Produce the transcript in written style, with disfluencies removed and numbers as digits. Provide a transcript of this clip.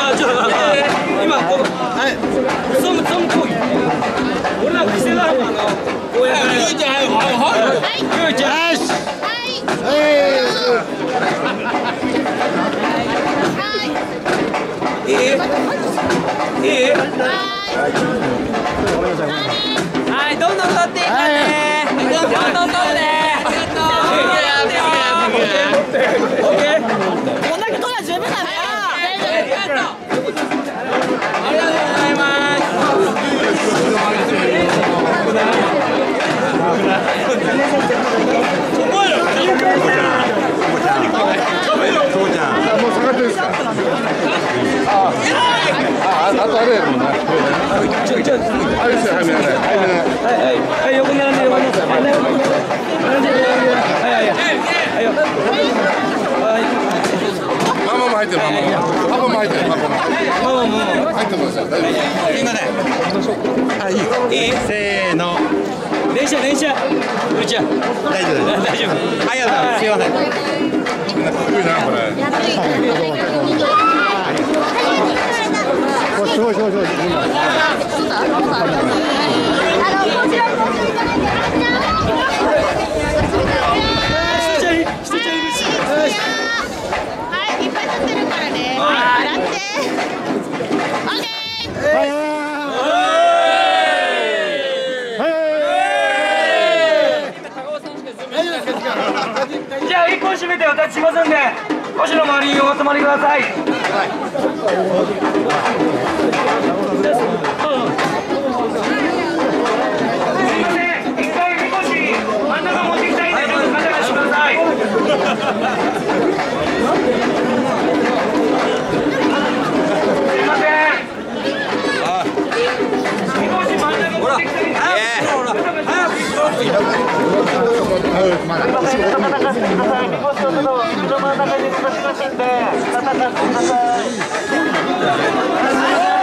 ちょっと今このその行為俺ら見せながらこうやってゆうちゃんゆうちゃんよしいいはい、どんどん取っていかねどんどん取ってオッケーこんだけ取れば十分だねありがとうございますもう下がってるんですか。あとあれやもんな。あれですよ、はい、 はい、横に並んで、横に並んで、 ママも入ってる、パパも入ってる、パパも入ってますよ。大丈夫。 今ね。 あ、いい。せーの。 練習。うちゃん。大丈夫。ありがとうございます。すいません。 すごいな、これ。すごい。 じゃあ1本締めて私しますんで、腰の周りにお集まりください。 真ん中に難しいんで、戦ってください。